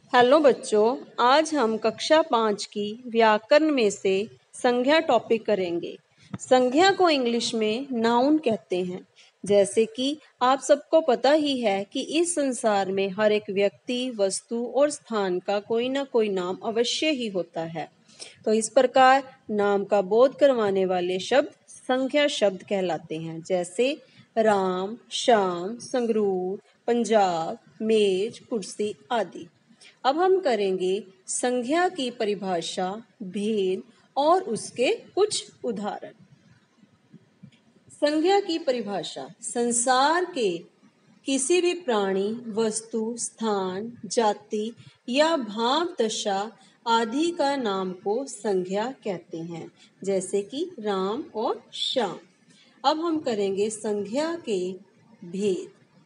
Hello बच्चों, आज हम कक्षा 5 की व्याकरण में से संज्ञा टॉपिक करेंगे। संज्ञा को इंग्लिश में नाउन कहते हैं। जैसे कि आप सबको पता ही है कि इस संसार में हर एक व्यक्ति, वस्तु और स्थान का कोई ना कोई नाम अवश्य ही होता है। तो इस प्रकार नाम का बोध करवाने वाले शब्द संज्ञा शब्द कहलाते हैं। जैसे राम, श्याम, संगरूर, पंजाब, मेज, कुर्सी आदि। अब हम करेंगे संज्ञा की परिभाषा, भेद और उसके कुछ उदाहरण। संज्ञा की परिभाषा संसार के किसी भी प्राणी, वस्तु, स्थान, जाति या भाव दशा आदि का नाम को संज्ञा कहते हैं। जैसे कि राम और श्याम। अब हम करेंगे संज्ञा के भेद।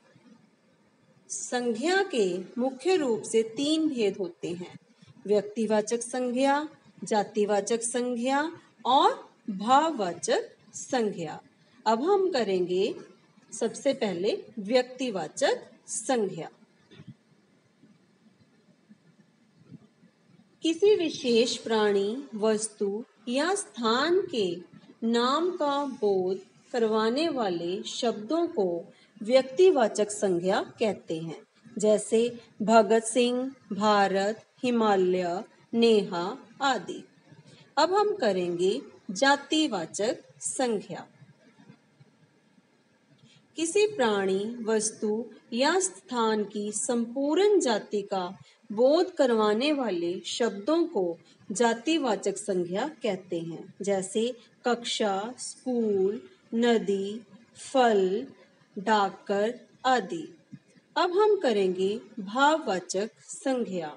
संज्ञा के मुख्य रूप से 3 भेद होते हैं: व्यक्तिवाचक संज्ञा, जातिवाचक संज्ञा और भाववाचक संज्ञा। अब हम करेंगे सबसे पहले व्यक्तिवाचक संज्ञा। किसी विशेष प्राणी, वस्तु या स्थान के नाम का बोध करवाने वाले शब्दों को व्यक्तिवाचक संज्ञा कहते हैं। जैसे भगत सिंह, भारत, हिमालय, नेहा आदि। अब हम करेंगे जातिवाचक संज्ञा। किसी प्राणी, वस्तु या स्थान की संपूर्ण जाति का बोध करवाने वाले शब्दों को जातिवाचक संज्ञा कहते हैं। जैसे कक्षा, स्कूल, नदी, फल, डाकघर आदि। अब हम करेंगे भाववाचक संज्ञा।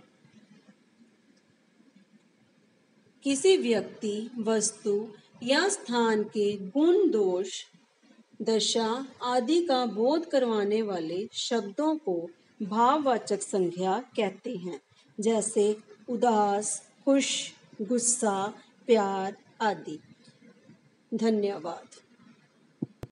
किसी व्यक्ति, वस्तु या स्थान के गुण, दोष, दशा आदि का बोध करवाने वाले शब्दों को भाववाचक संज्ञा कहते हैं। जैसे उदास, खुश, गुस्सा, प्यार आदि। धन्यवाद।